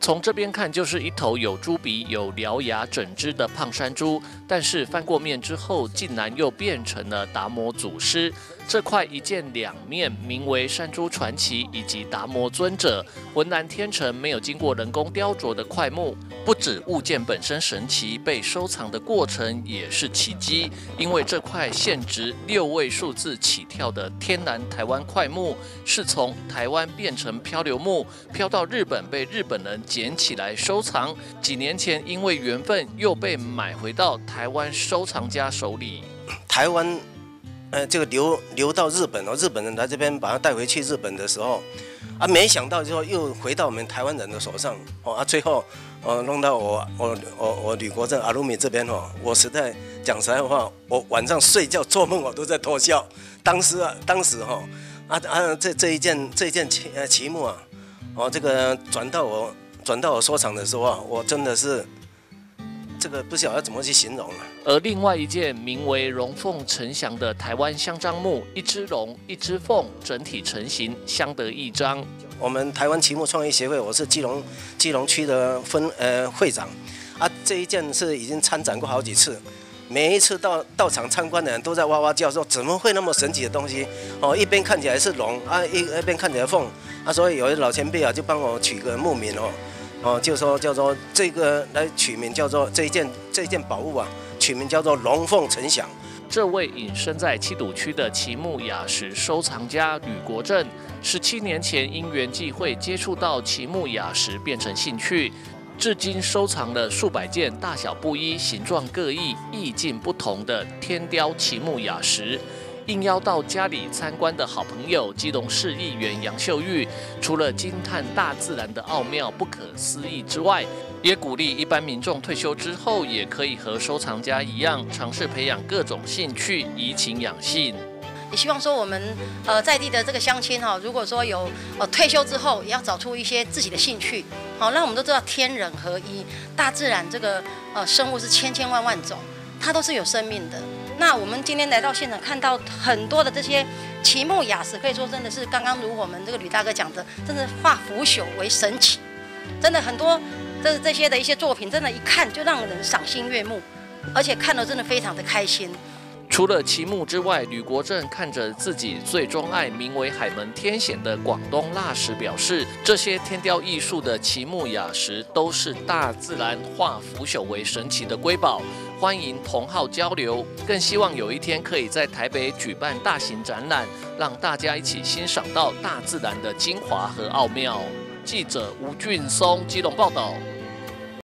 从这边看，就是一头有猪鼻、有獠牙整只的胖山猪，但是翻过面之后，竟然又变成了达摩祖师。这块一见两面，名为山猪传奇以及达摩尊者，浑然天成，没有经过人工雕琢的块木。不止物件本身神奇，被收藏的过程也是奇迹。因为这块现值6位数字起跳的天然台湾块木，是从台湾变成漂流木，飘到日本，被日本人捡起来收藏。几年前因为缘分，又被买回到台湾收藏家手里。 台湾，这个流到日本哦，日本人来这边把它带回去日本的时候，没想到之后又回到我们台湾人的手上哦，最后弄到我吕国正阿鲁米这边哦，我实在讲实在话，我晚上睡觉做梦我都在偷笑。当时这一件旗木啊，这个转到我收藏的时候啊，我真的是这个不晓得要怎么去形容了。 而另外一件名为龙凤呈祥的台湾香樟木，一只龙一只凤，整体成型，相得益彰。 我们台湾旗木创意协会，我是基隆区的会长这一件是已经参展过好几次，每一次到场参观的人都在哇哇叫说怎么会那么神奇的东西一边看起来是龙一边看起来凤所以有的老前辈就帮我取个木名就说叫做这个来取名叫做这一件宝物取名叫做龙凤呈祥。 这位隐身在七堵区的旗木雅石收藏家吕国正，17年前因缘际会接触到旗木雅石，变成兴趣，至今收藏了数百件大小不一、形状各异、意境不同的天雕旗木雅石。应邀到家里参观的好朋友基隆市议员杨秀玉，除了惊叹大自然的奥妙不可思议之外，也鼓励一般民众退休之后也可以和收藏家一样，尝试培养各种兴趣，怡情养性。 也希望说我们在地的这个乡亲如果说有退休之后，也要找出一些自己的兴趣，让我们都知道天人合一，大自然这个生物是千千万万种，它都是有生命的。那我们今天来到现场，看到很多的这些旗木雅石，可以说真的是刚刚如我们这个吕大哥讲的，真的化腐朽为神奇，真的很多这些的一些作品，真的一看就让人赏心悦目，而且看了真的非常的开心。 除了旗木之外，吕国正看着自己最钟爱名为海门天险的广东蜡石，表示这些天雕艺术的旗木雅石都是大自然化腐朽为神奇的瑰宝，欢迎同好交流，更希望有一天可以在台北举办大型展览，让大家一起欣赏到大自然的精华和奥妙。记者吴俊松基隆报道。